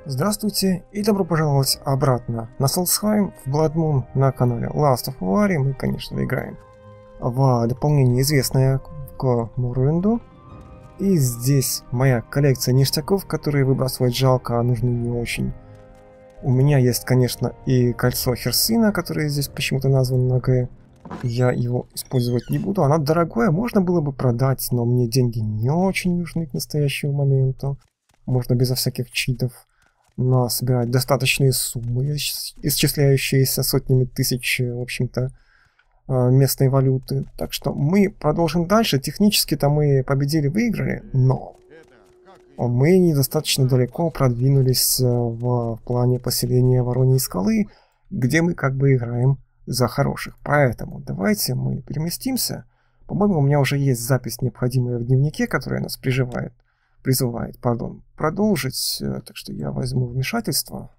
Здравствуйте и добро пожаловать обратно на Солсхайм в Blood Moon на канале Last of War. Мы, конечно, играем в дополнение, известное к Morrowind'у. И здесь моя коллекция ништяков, которые выбрасывать жалко, а нужны не очень. У меня есть, конечно, и кольцо Херсина, которое здесь почему-то названо на Г. Я его использовать не буду. Оно дорогое, можно было бы продать, но мне деньги не очень нужны к настоящему моменту. Можно безо всяких читов собирать достаточные суммы, исчисляющиеся сотнями тысяч, в общем-то, местной валюты. Так что мы продолжим дальше. Технически-то мы победили, выиграли, но мы недостаточно далеко продвинулись в плане поселения Вороньей скалы, где мы как бы играем за хороших. Поэтому давайте мы переместимся. По-моему, у меня уже есть запись, необходимая в дневнике, которая нас призывает продолжить. Так что я возьму вмешательство.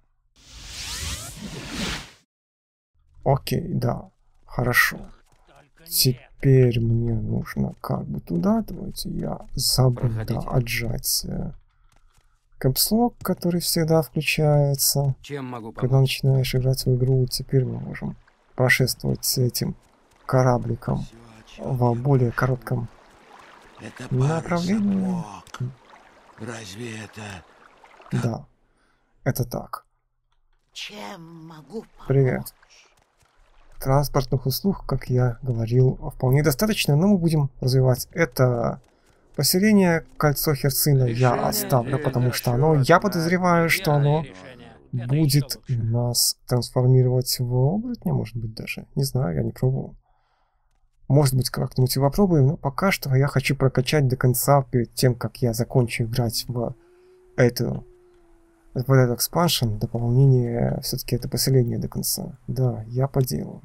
Окей, да, хорошо. Теперь мне нужно как бы туда. Давайте я забыл отжать капслок, который всегда включается, когда начинаешь играть в игру. Теперь мы можем прошествовать с этим корабликом в более коротком направлении. Разве это... Да, это так. Чем могу помочь? Привет. Транспортных услуг, как я говорил, вполне достаточно, но мы будем развивать это поселение. Кольцо Херсина я оставлю, потому что я подозреваю, что оно будет нас трансформировать в оборотня, может быть, даже. Не знаю, я не пробовал. Может быть, как-нибудь и попробуем, но пока что я хочу прокачать до конца, перед тем, как я закончу играть в этот экспаншн, дополнение, все-таки это поселение до конца. Да, я по делу.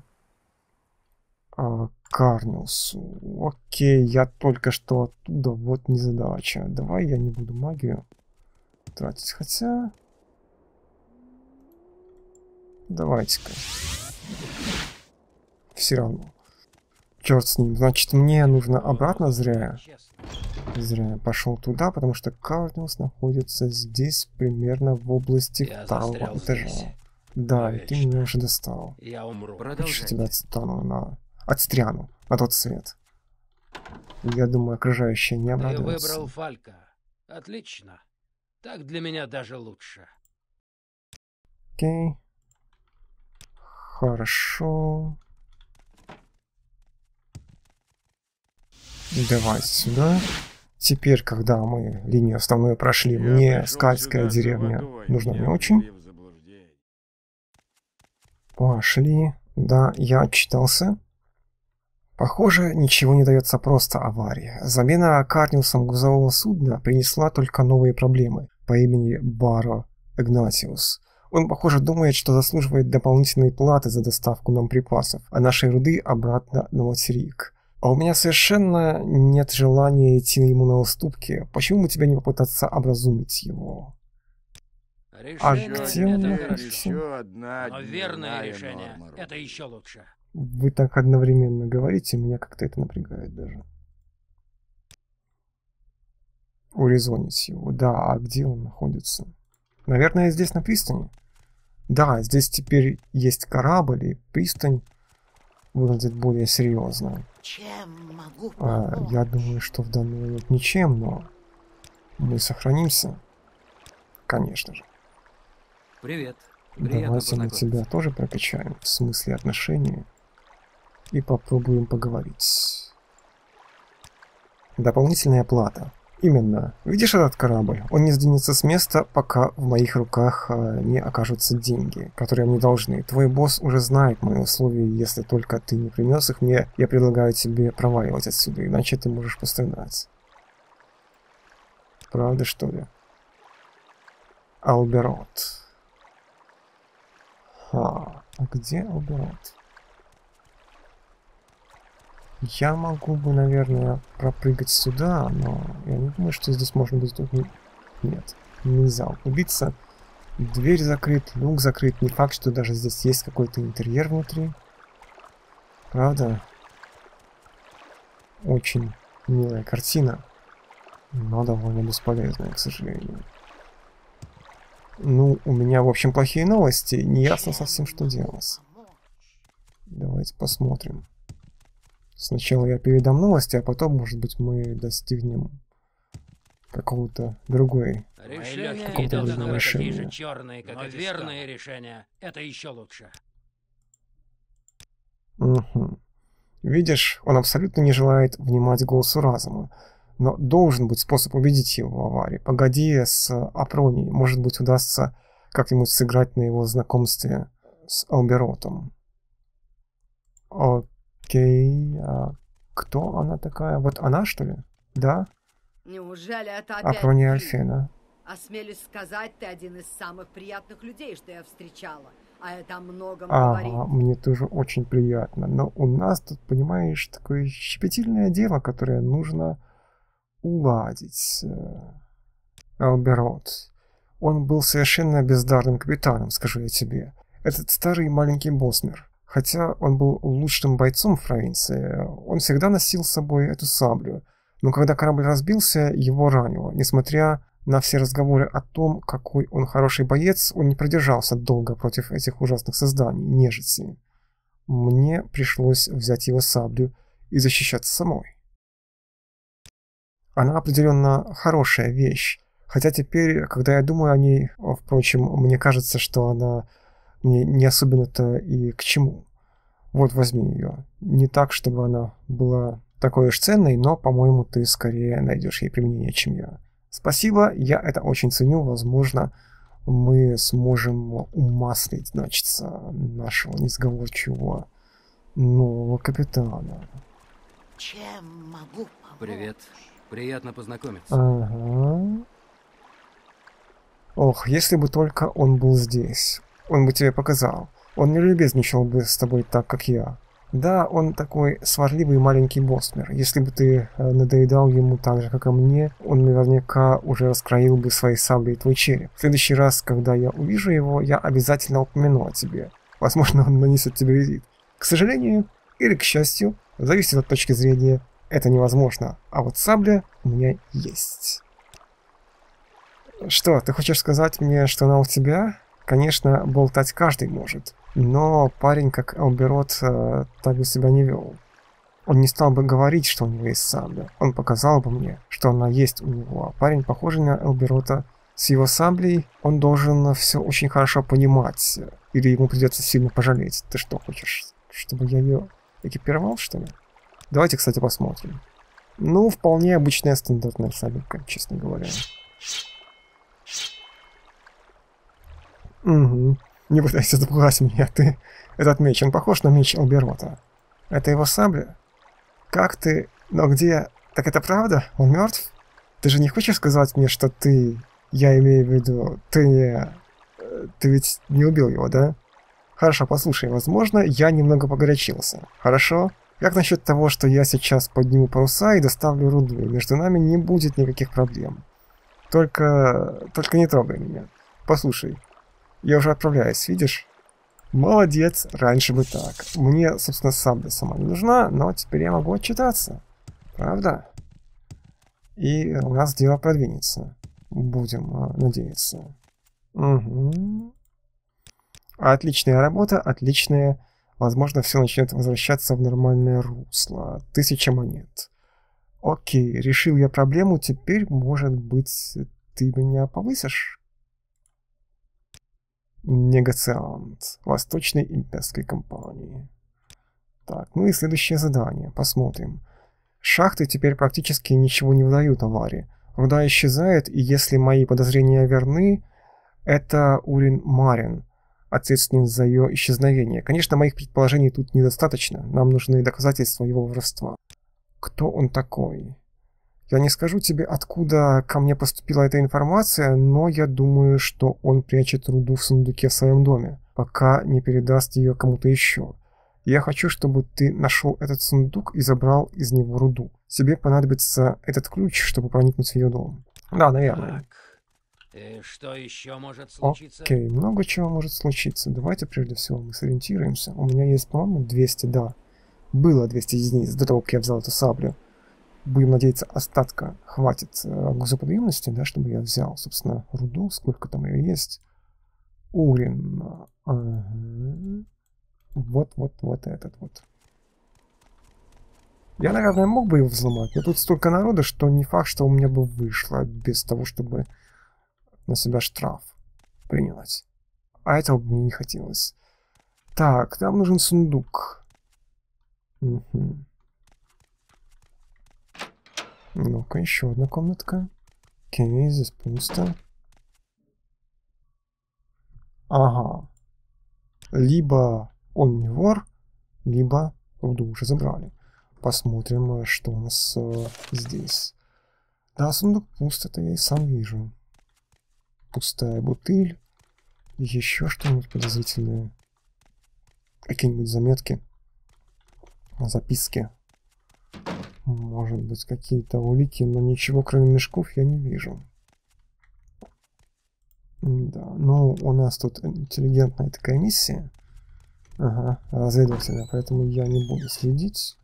Карниусу. Окей, я только что оттуда, вот незадача. Давай я не буду магию тратить, хотя... Давайте-ка. Все равно. Черт с ним. Значит, мне нужно обратно зря. Зря я пошел туда, потому что Карниус находится здесь, примерно в области второго этажа. Да, и ты меня уже достал. Я умру. Хочешь, тебя отстряну на тот свет. Я думаю, окружающие не обрадуются. Ты выбрал Фалька. Отлично. Так для меня даже лучше. Окей. Хорошо. Давай сюда. Теперь, когда мы линию основную прошли, мне скальская деревня нужна не очень. Пошли. Да, я отчитался. Похоже, ничего не дается просто авария. Замена Карниусом грузового судна принесла только новые проблемы по имени Баро Игнатиус. Он, похоже, думает, что заслуживает дополнительной платы за доставку нам припасов, а нашей руды обратно на материк. А у меня совершенно нет желания идти ему на уступки. Почему бы тебе не попытаться образумить его? Решение где он это находится? хорошо. Но верное решение это еще лучше. Вы так одновременно говорите, меня как-то это напрягает даже. Урезонить его. Да, а где он находится? Наверное, здесь на пристани. Да, здесь теперь есть корабль, и пристань выглядит более серьезно. Чем могу помочь? Я думаю, что в данный момент ничем, но мы сохранимся. Конечно же. Привет. Давайте мы тебя тоже прокачаем в смысле отношений и попробуем поговорить. Дополнительная плата. Именно. Видишь этот корабль? Он не сдвинется с места, пока в моих руках не окажутся деньги, которые мне должны. Твой босс уже знает мои условия, если только ты не принес их мне, я предлагаю тебе проваливать отсюда, иначе ты можешь пострадать. Правда, что ли? Алберот. А где Алберот? Я могу бы, наверное, пропрыгать сюда, но я не думаю, что здесь можно будет... Нет, нельзя убиться. Дверь закрыт, люк закрыт. Не факт, что даже здесь есть какой-то интерьер внутри. Правда? Очень милая картина, но довольно бесполезная, к сожалению. Ну, у меня, в общем, плохие новости. Не ясно совсем, что делать. Давайте посмотрим. Сначала я передам новости, а потом, может быть, мы достигнем какого-то другой. Решения Какого-то идут другого такие решения. же черные, как и верные решения. Это еще лучше. Угу. Видишь, он абсолютно не желает внимать голосу разума. Но должен быть способ убедить его в аварии. Погоди с Апронией. Может быть, удастся как-нибудь сыграть на его знакомстве с Алберотом. Окей. А кто она такая? Вот она, что ли? Да? Неужели это опять Апрония ты? Альфена. Осмелюсь сказать, ты один из самых приятных людей, что я встречала. А это о многом говорит. Ага, мне тоже очень приятно. Но у нас тут, понимаешь, такое щепетильное дело, которое нужно уладить. Алберот. Он был совершенно бездарным капитаном, скажу я тебе. Этот старый маленький Босмер. Хотя он был лучшим бойцом в провинции, он всегда носил с собой эту саблю. Но когда корабль разбился, его ранило. Несмотря на все разговоры о том, какой он хороший боец, он не продержался долго против этих ужасных созданий, нежити. Мне пришлось взять его саблю и защищаться самой. Она определенно хорошая вещь. Хотя теперь, когда я думаю о ней, впрочем, мне кажется, что она мне не особенно-то и к чему. Вот, возьми ее. Не так, чтобы она была такой уж ценной, но, по-моему, ты скорее найдешь ей применение, чем я. Спасибо, я это очень ценю. Возможно, мы сможем умаслить, значит, нашего несговорчивого нового капитана. Чем могу помочь? Привет. Приятно познакомиться. Ага. Ох, если бы только он был здесь. Он бы тебе показал. Он не любезничал бы с тобой так, как я. Да, он такой сварливый маленький Босмер. Если бы ты надоедал ему так же, как и мне, он наверняка уже раскроил бы своей саблей твой череп. В следующий раз, когда я увижу его, я обязательно упомяну о тебе. Возможно, он нанесет тебе визит. К сожалению, или к счастью, зависит от точки зрения, это невозможно. А вот сабля у меня есть. Что, ты хочешь сказать мне, что она у тебя? Конечно, болтать каждый может. Но парень, как Алберот, так бы себя не вел. Он не стал бы говорить, что у него есть сабля. Он показал бы мне, что она есть у него. А парень, похожий на Алберота, с его саблей, он должен все очень хорошо понимать. Или ему придется сильно пожалеть. Ты что, хочешь, чтобы я ее экипировал, что ли? Давайте, кстати, посмотрим. Ну, вполне обычная стандартная сабелька, честно говоря. Угу. Не пытайся запугать меня, ты. Этот меч, он похож на меч Алберота. Это его сабля? Как ты? Но где? Так это правда? Он мертв? Ты же не хочешь сказать мне, что ты... Я имею в виду, ты ведь не убил его, да? Хорошо, послушай, возможно, я немного погорячился. Хорошо? Как насчет того, что я сейчас подниму паруса и доставлю руду, и между нами не будет никаких проблем? Только не трогай меня. Послушай, я уже отправляюсь, видишь? Молодец, раньше бы так. Мне, собственно, сабля сама не нужна, но теперь я могу отчитаться. Правда? И у нас дело продвинется. Будем надеяться. Угу. Отличная работа, отличная. Возможно, все начнет возвращаться в нормальное русло. 1000 монет. Окей, решил я проблему, теперь, может быть, ты меня повысишь? Негациант. Восточной имперской компании. Так, ну и следующее задание. Посмотрим. Шахты теперь практически ничего не выдают аварии. Руда исчезает, и если мои подозрения верны, это Урин Марин ответственен за ее исчезновение. Конечно, моих предположений тут недостаточно. Нам нужны доказательства его воровства. Кто он такой? Я не скажу тебе, откуда ко мне поступила эта информация, но я думаю, что он прячет руду в сундуке в своем доме, пока не передаст ее кому-то еще. Я хочу, чтобы ты нашел этот сундук и забрал из него руду. Тебе понадобится этот ключ, чтобы проникнуть в ее дом. Да, наверное. Так. И что еще может случиться? Окей, много чего может случиться. Давайте прежде всего мы сориентируемся. У меня есть, по-моему, 200, да. Было 200 единиц до того, как я взял эту саблю. Будем надеяться, остатка хватит грузоподъемности, да, чтобы я взял, собственно, руду. Сколько там ее есть? Урин. Ага. Вот этот вот. Я, наверное, мог бы его взломать, но тут столько народа, что не факт, что у меня бы вышло без того, чтобы на себя штраф принять. А этого бы мне не хотелось. Так, нам нужен сундук. Угу. Ну-ка, еще одна комнатка. Окей, здесь пусто. Ага. Либо он не вор, либо руду уже забрали. Посмотрим, что у нас здесь. Да, сундук пуст, это я и сам вижу. Пустая бутыль. Еще что-нибудь подозрительное. Какие-нибудь заметки. Записки. Может быть, какие-то улики, но ничего, кроме мешков, я не вижу. Да, ну, у нас тут интеллигентная такая миссия. Ага, разведывательная, поэтому я не буду следить.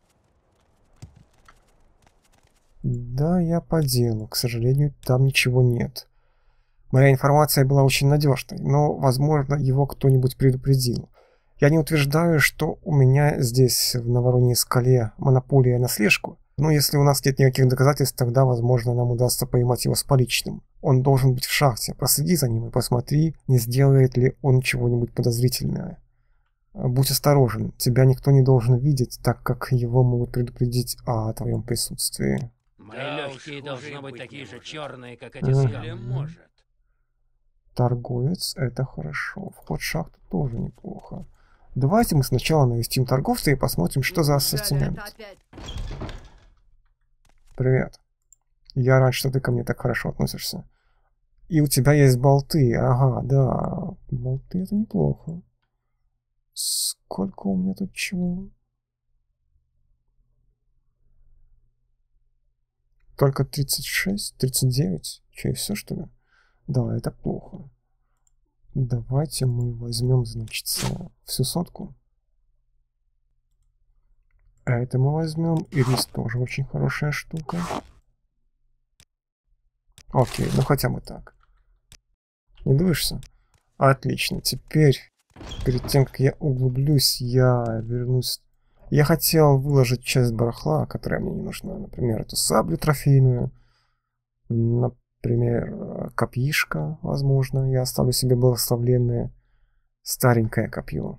Да, я по делу. К сожалению, там ничего нет. Моя информация была очень надежной, но, возможно, его кто-нибудь предупредил. Я не утверждаю, что у меня здесь, в Новороньей скале, монополия на слежку, но если у нас нет никаких доказательств, тогда, возможно, нам удастся поймать его с поличным. Он должен быть в шахте. Проследи за ним и посмотри, не сделает ли он чего-нибудь подозрительное. Будь осторожен, тебя никто не должен видеть, так как его могут предупредить о твоем присутствии. Мои легкие должны быть такие же черные, как эти скалы. Может. Торговец, это хорошо. Вход в шахту тоже неплохо. Давайте мы сначала навестим торговца и посмотрим, что за ассортимент. Привет. Я рад, что ты ко мне так хорошо относишься. И у тебя есть болты. Ага, да. Болты это неплохо. Сколько у меня тут чего? Только 36, 39. Че, и все, что ли? Да, это плохо. Давайте мы возьмем, значит, всю сотку. А это мы возьмем. И рис тоже очень хорошая штука. Окей, ну хотя бы так. Не дуешься? Отлично. Теперь, перед тем, как я углублюсь, я вернусь. Я хотел выложить часть барахла, которая мне не нужна. Например, эту саблю трофейную. Например, копьишко, возможно. Я оставлю себе благословенное старенькое копье.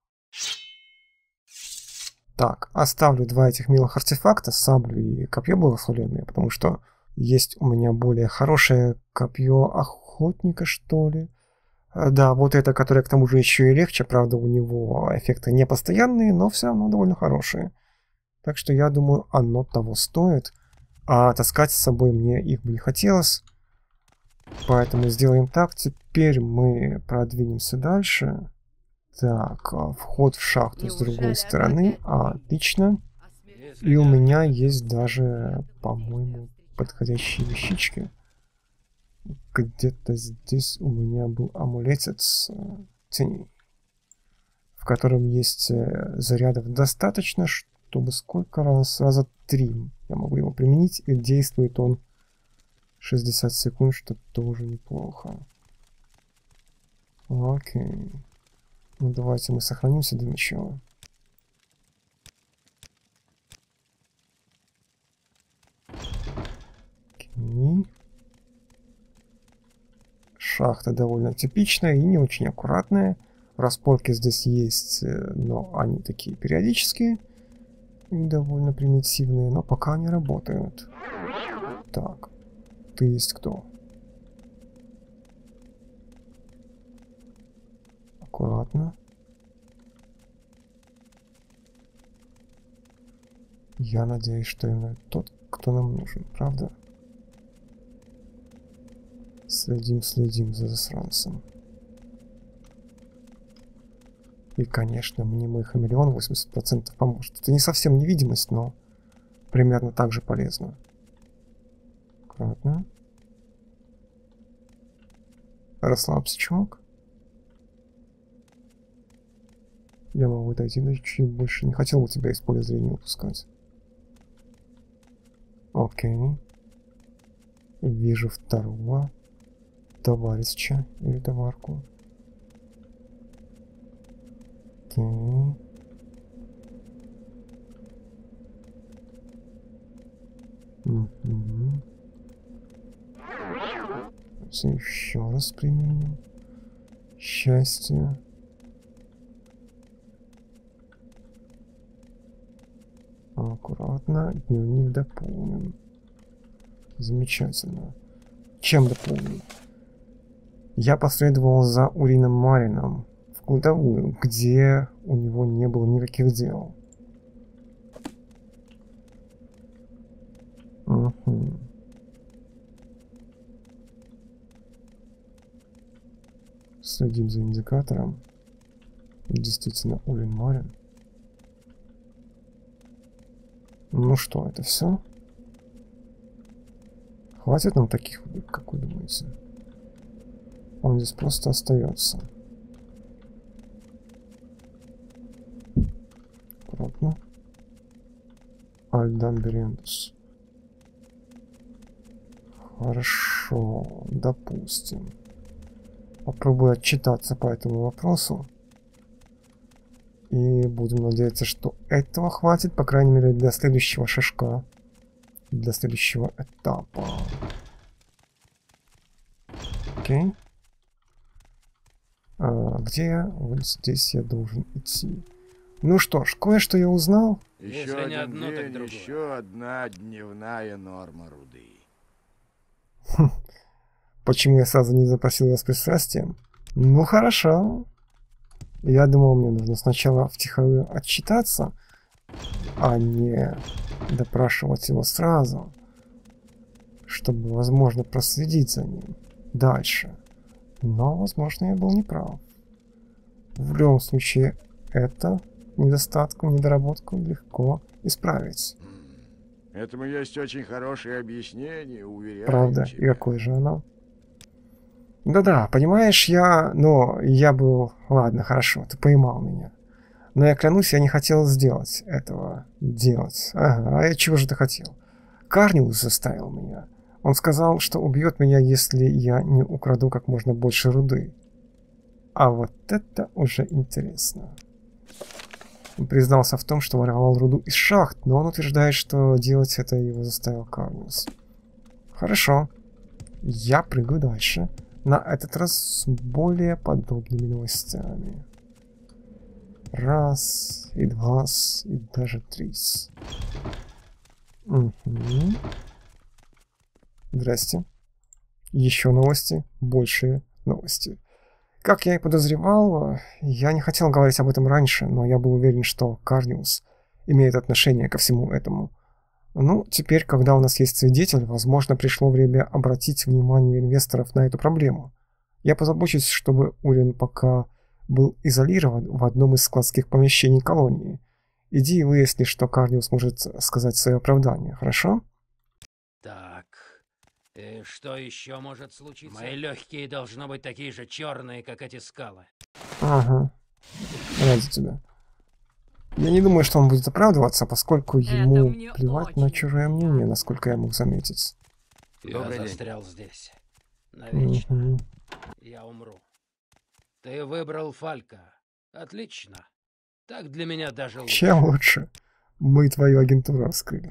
Так, оставлю два этих милых артефакта, саблю и копье благословенное, потому что есть у меня более хорошее копье охотника, что ли. Да, вот это, которое к тому же еще и легче, правда, у него эффекты не постоянные, но все равно довольно хорошие. Так что я думаю, оно того стоит. А таскать с собой мне их бы не хотелось. Поэтому сделаем так. Теперь мы продвинемся дальше. Так, вход в шахту с другой стороны. Отлично. И у меня есть даже, по-моему, подходящие вещички. Где-то здесь у меня был амулетец теней, в котором есть зарядов достаточно, чтобы сколько раз? Раза 3 я могу его применить, и действует он 60 секунд, что тоже неплохо. Окей. Ну давайте мы сохранимся для начала. Окей. Шахта довольно типичная и не очень аккуратная. Распорки здесь есть, но они такие периодические. И довольно примитивные, но пока они работают. Так, ты есть кто? Аккуратно. Я надеюсь, что именно тот, кто нам нужен, правда? Следим за засранцем. И, конечно, мне мой хамелеон 80% поможет. Это не совсем невидимость, но примерно так же полезно. Аккуратно. Расслабься, чувак. Я могу отойти, да чуть больше. Не хотел бы тебя из поля зрения упускать. Окей. Вижу второго товарища или товарку. Окей. Угу. Еще раз применим. Счастье. Аккуратно. Дневник дополнен. Замечательно. Чем дополнен? Я последовал за Урином Марином в кладовую, где у него не было никаких дел. Угу. Следим за индикатором. Действительно, Урин Марин. Ну что, это все? Хватит нам таких улик, как вы думаете? Он здесь просто остается. Аккуратно. Альдан Берендус. Хорошо, допустим. Попробую отчитаться по этому вопросу. И будем надеяться, что этого хватит, по крайней мере, для следующего шажка. Для следующего этапа. Окей. Где я? Вот здесь я должен идти. Ну что ж, кое-что я узнал. Если не одно, так другое. Еще одна дневная норма руды. Почему я сразу не запросил вас пристрастием? Ну хорошо. Я думал, мне нужно сначала втихарю отчитаться, а не допрашивать его сразу, чтобы, возможно, проследить за ним дальше. Но, возможно, я был неправ. В любом случае, это недостатку, недоработку легко исправить. Этому есть очень хорошее объяснение, уверяю Правда? тебя. И какое же оно? Да-да, понимаешь, я был... Ладно, хорошо, ты поймал меня. Но я клянусь, я не хотел сделать этого. Ага, а чего же ты хотел? Карниус заставил меня. Он сказал, что убьет меня, если я не украду как можно больше руды. А вот это уже интересно. Он признался в том, что воровал руду из шахт, но он утверждает, что делать это его заставил Карниус. Хорошо. Я прыгаю дальше. На этот раз с более подробными новостями. Раз, и два, и даже три. Угу. Здрасте. Еще новости, большие новости. Как я и подозревал, я не хотел говорить об этом раньше, но я был уверен, что Карниус имеет отношение ко всему этому. Ну, теперь, когда у нас есть свидетель, возможно, пришло время обратить внимание инвесторов на эту проблему. Я позабочусь, чтобы Урин пока был изолирован в одном из складских помещений колонии. Иди и выясни, что Карниус может сказать свое оправдание, хорошо? Так, и что еще может случиться? Мои легкие должно быть такие же черные, как эти скалы. Ага, ради тебя. Я не думаю, что он будет оправдываться, поскольку ему мне плевать очень на чужое мнение, насколько я мог заметить. Я Добрый день. застрял здесь. Навечно. Мгм. Я умру. Ты выбрал Фалька. Отлично. Так для меня даже лучше. Чем лучше? Мы твою агентуру раскрыли.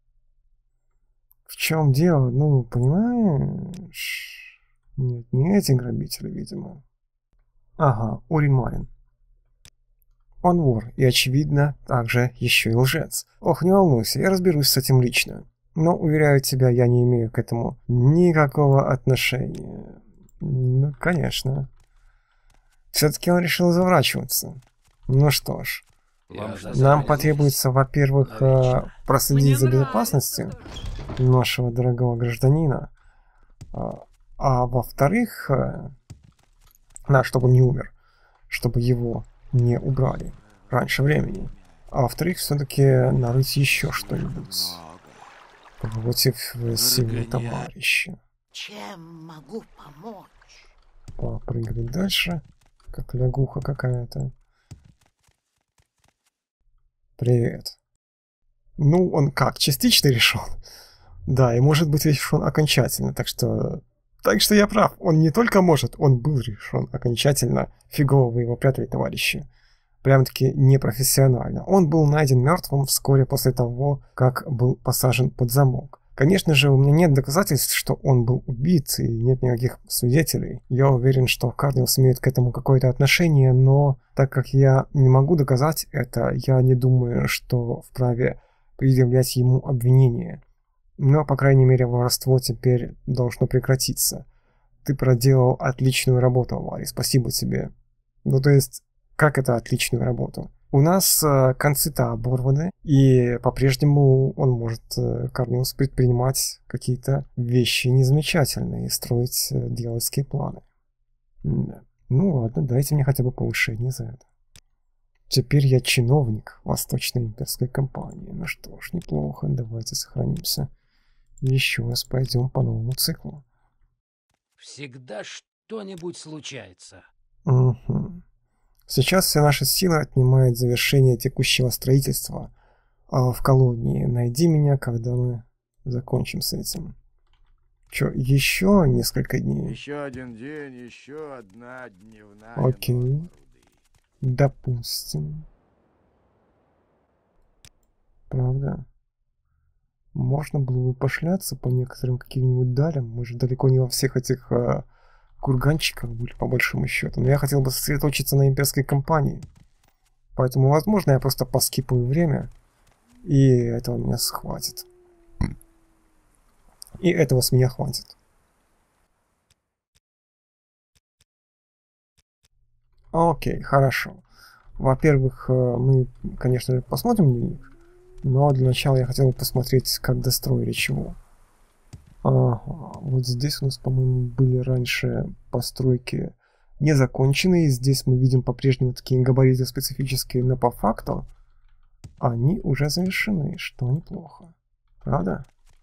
В чем дело? Ну, понимаешь? Нет, не эти грабители, видимо. Ага, Урин Марин. Он вор, и, очевидно, также еще и лжец. Ох, не волнуйся, я разберусь с этим лично. Но, уверяю тебя, я не имею к этому никакого отношения. Ну, конечно. Все-таки он решил заворачиваться. Ну что ж, Я застрял нам здесь. потребуется, во-первых, Навечно. проследить за Мне безопасностью нашего дорогого гражданина. А во-вторых, чтобы он не умер, чтобы его не убрали раньше времени. А во-вторых, все-таки нарыть еще что-нибудь против сильного товарища. Чем могу помочь? Попрыгали дальше, как лягуха какая-то. Привет. Ну, он как, частично решен? Да, и может быть решен окончательно, так что я прав. Он не только может, он был решен окончательно. Фигово вы его прятали, товарищи. Прям-таки непрофессионально. Он был найден мертвым вскоре после того, как был посажен под замок. Конечно же, у меня нет доказательств, что он был убит, и нет никаких свидетелей. Я уверен, что Карлиус имеет к этому какое-то отношение, но так как я не могу доказать это, я не думаю, что вправе предъявлять ему обвинение. Но, по крайней мере, воровство теперь должно прекратиться. Ты проделал отличную работу, Авари, спасибо тебе. Ну, то есть, как это отличную работу? У нас концы-то оборваны, и по-прежнему он может, Корнеус, предпринимать какие-то вещи незамечательные и строить дьявольские планы. Да. Ну ладно, дайте мне хотя бы повышение за это. Теперь я чиновник Восточной имперской компании. Ну что ж, неплохо, давайте сохранимся. Еще раз пойдем по новому циклу. Всегда что-нибудь случается. Угу. Сейчас все наши силы отнимает завершение текущего строительства в колонии. Найди меня, когда мы закончим с этим. Чё, еще несколько дней? Еще один день, еще одна дневная. Окей. норма руды. Допустим. Правда? Можно было бы пошляться по некоторым каким-нибудь далям. Мы же далеко не во всех этих курганчиках были, по большому счету. Но я хотел бы сосредоточиться на имперской компании. Поэтому, возможно, я просто поскипаю время. И этого меня хватит. И этого с меня хватит. Окей, хорошо. Во-первых, мы, конечно же, посмотрим дневник. Но для начала я хотел бы посмотреть, как достроили чего. Ага, вот здесь у нас, по-моему, были раньше постройки незаконченные. Здесь мы видим по-прежнему такие габариты специфические, но по факту они уже завершены, что неплохо. Правда?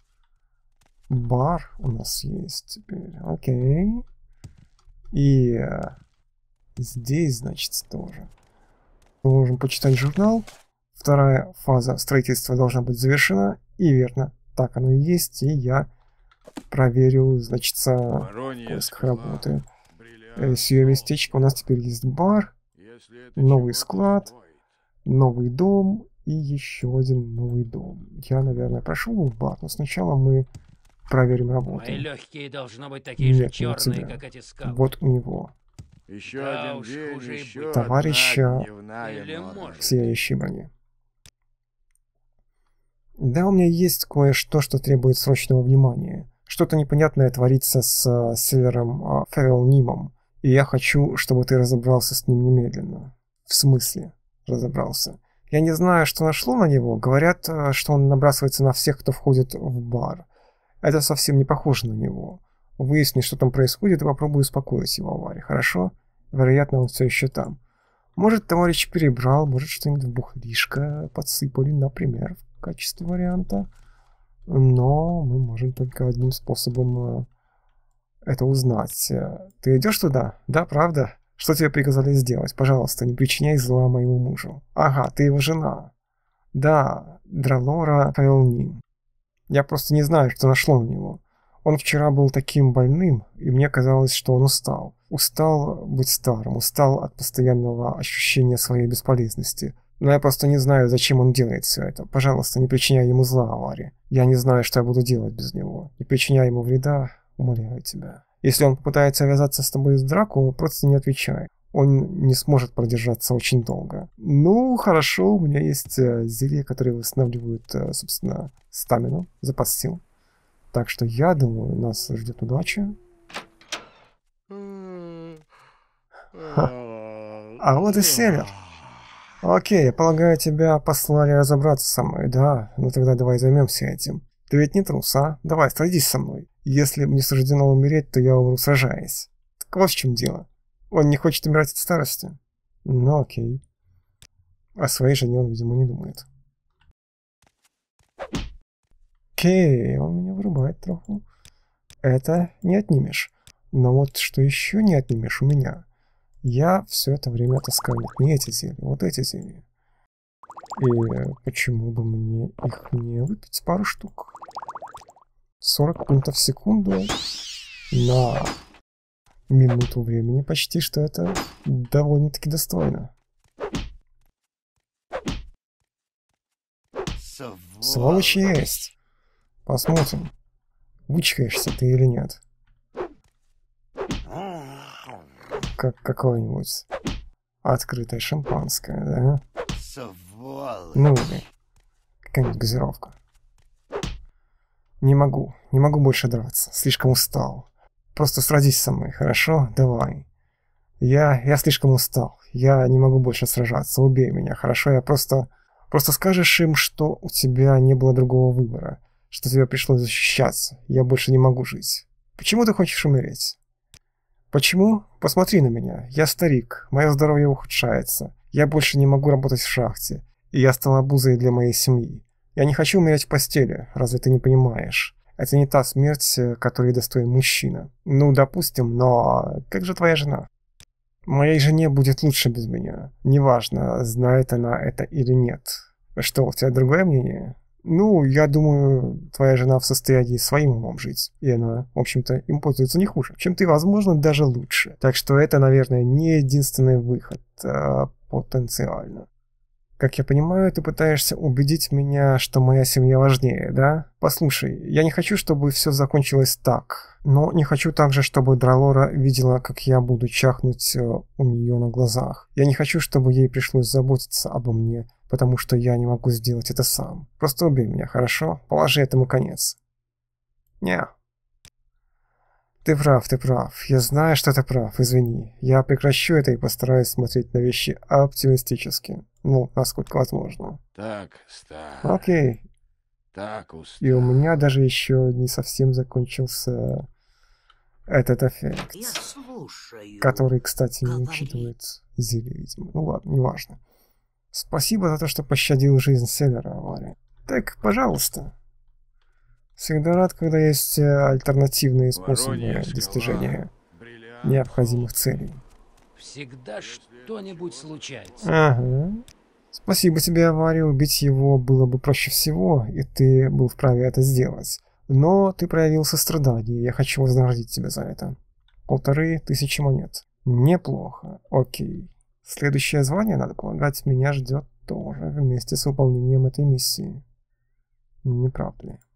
Бар у нас есть теперь. Окей. И здесь, значит, тоже. Мы можем почитать журнал. Вторая фаза строительства должна быть завершена. И верно, так оно и есть. И я проверю, значит, поиск работы. Сие местечко. У нас теперь есть бар, новый склад, новый дом и еще один новый дом. Я, наверное, прошел в бар, но сначала мы проверим работу. Мои легкие должны быть такие же черные, как эти скалы. Вот у него. Еще Да один уж, день, хуже и еще быть. Товарища одна дневная Или норма. может. в сияющей броне. Да, у меня есть кое-что, что требует срочного внимания. Что-то непонятное творится с Сильвером Февелнимом, и я хочу, чтобы ты разобрался с ним немедленно. В смысле разобрался? Я не знаю, что нашло на него. Говорят, что он набрасывается на всех, кто входит в бар. Это совсем не похоже на него. Выясни, что там происходит, и попробуй успокоить его, Авари, хорошо? Вероятно, он все еще там. Может, товарищ перебрал, может, что-нибудь в бухлишко подсыпали, например, в качестве варианта. Но мы можем только одним способом это узнать. Ты идешь туда? Да, правда? Что тебе приказали сделать? Пожалуйста, не причиняй зла моему мужу. Ага, ты его жена. Да, Дралора Файлнин. Я просто не знаю, что нашло на него. Он вчера был таким больным, и мне казалось, что он устал. Устал быть старым, устал от постоянного ощущения своей бесполезности. Но я просто не знаю, зачем он делает все это. Пожалуйста, не причиняй ему зла, Авари. Я не знаю, что я буду делать без него. Не причиняй ему вреда, умоляю тебя. Если он попытается ввязаться с тобой в драку, просто не отвечай. Он не сможет продержаться очень долго. Ну, хорошо, у меня есть зелья, которые восстанавливают, собственно, стамину, запас сил. Так что я думаю, нас ждет удача. А вот и Селер. Окей, я полагаю, тебя послали разобраться со мной, да? Ну тогда давай займемся этим. Ты ведь не трус, а? Давай, сразись со мной. Если мне суждено умереть, то я умру, сражаясь. Так вот в чем дело. Он не хочет умирать от старости. Ну окей. О своей жене он, видимо, не думает. Окей, он меня вырубает троху. Это не отнимешь. Но вот что еще не отнимешь у меня. Я все это время таскаю не эти зелья, вот эти зелья. И почему бы мне их не выпить пару штук? 40 пунктов в секунду на минуту времени почти, что это довольно-таки достойно. Сволочь есть. Посмотрим, вычкаешься ты или нет. Как какое-нибудь открытое шампанское, да? Ну или какая-нибудь газировка. Не могу больше драться, слишком устал. Просто сразись со мной, хорошо? Давай. Я слишком устал, я не могу больше сражаться, убей меня, хорошо? Я просто скажешь им, что у тебя не было другого выбора, что тебе пришлось защищаться, я больше не могу жить. Почему ты хочешь умереть? Почему? Посмотри на меня, я старик, мое здоровье ухудшается, я больше не могу работать в шахте, и я стал обузой для моей семьи. Я не хочу умереть в постели, разве ты не понимаешь? Это не та смерть, которой достоин мужчина. Ну, допустим, но как же твоя жена? Моей жене будет лучше без меня. Неважно, знает она это или нет. Что, у тебя другое мнение? Ну, я думаю, твоя жена в состоянии своим умом жить. И она, в общем-то, им пользуется не хуже, чем ты, возможно, даже лучше. Так что это, наверное, не единственный выход, потенциально. Как я понимаю, ты пытаешься убедить меня, что моя семья важнее, да? Послушай, я не хочу, чтобы все закончилось так. Но не хочу также, чтобы Дралора видела, как я буду чахнуть у нее на глазах. Я не хочу, чтобы ей пришлось заботиться обо мне, потому что я не могу сделать это сам. Просто убей меня, хорошо? Положи этому конец. Не. Ты прав. Я знаю, что ты прав, извини. Я прекращу это и постараюсь смотреть на вещи оптимистически. Ну, насколько возможно. Так, старый. Окей. Так устал. И у меня даже еще не совсем закончился этот эффект. Я слушаю. Который, кстати, не Говори. учитывает зелье, видимо. Ну ладно, неважно. Спасибо за то, что пощадил жизнь Селлера, Варя. Так, пожалуйста. Всегда рад, когда есть альтернативные способы Воронья скала, достижения бриллиант. необходимых целей. Всегда что-нибудь случается. Ага. Спасибо тебе, Авария. Убить его было бы проще всего, и ты был вправе это сделать. Но ты проявил сострадание, и я хочу вознаградить тебя за это. 1500 монет. Неплохо. Окей. Следующее звание, надо полагать, меня ждет тоже вместе с выполнением этой миссии. Не правда ли?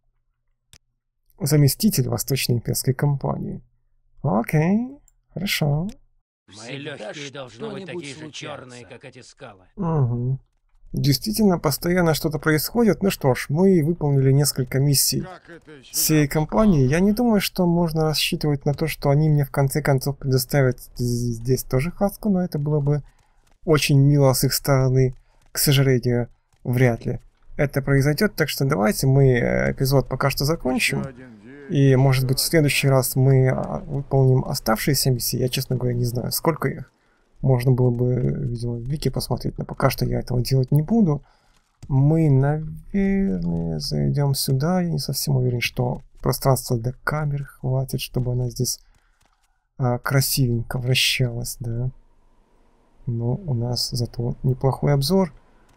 Заместитель Восточной имперской компании. Окей, хорошо. Мои легкие должны быть такие же черные, как эти скалы. Угу. Действительно, постоянно что-то происходит. Ну что ж, мы выполнили несколько миссий Как это сюда всей компании. Я не думаю, что можно рассчитывать на то, что они мне в конце концов предоставят здесь тоже хаску, но это было бы очень мило с их стороны. К сожалению, вряд ли это произойдет, так что давайте мы эпизод пока что закончим. еще один день? И, может быть, в следующий раз мы выполним оставшиеся миссии. Я, честно говоря, не знаю, сколько их. Можно было бы, видимо, в Вики посмотреть, но пока что я этого делать не буду. Мы, наверное, зайдем сюда. Я не совсем уверен, что пространства для камер хватит, чтобы она здесь красивенько вращалась, да. Но у нас зато неплохой обзор.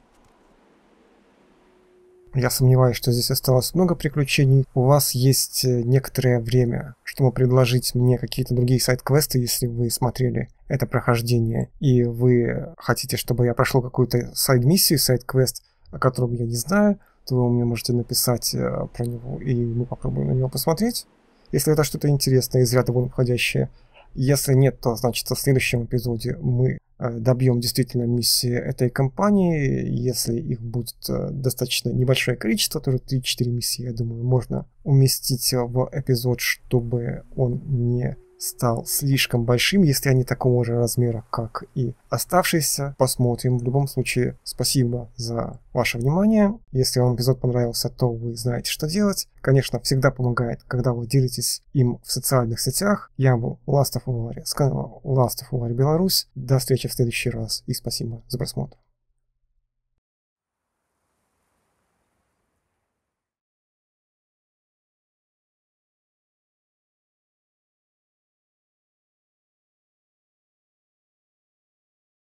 Я сомневаюсь, что здесь осталось много приключений. У вас есть некоторое время, чтобы предложить мне какие-то другие сайд-квесты, если вы смотрели это прохождение, и вы хотите, чтобы я прошел какую-то сайд-миссию, сайд-квест, о котором я не знаю, то вы мне можете написать про него, и мы попробуем на него посмотреть. Если это что-то интересное из ряда вон входящее. Если нет, то значит в следующем эпизоде мы добьем действительно миссии этой компании. Если их будет достаточно небольшое количество, тоже 3-4 миссии, я думаю, можно уместить в эпизод, чтобы он не стал слишком большим, если они такого же размера, как и оставшиеся. Посмотрим. В любом случае, спасибо за ваше внимание. Если вам эпизод понравился, то вы знаете, что делать. Конечно, всегда помогает, когда вы делитесь им в социальных сетях. Я был Last of War с канала Last of War Беларусь. До встречи в следующий раз и спасибо за просмотр.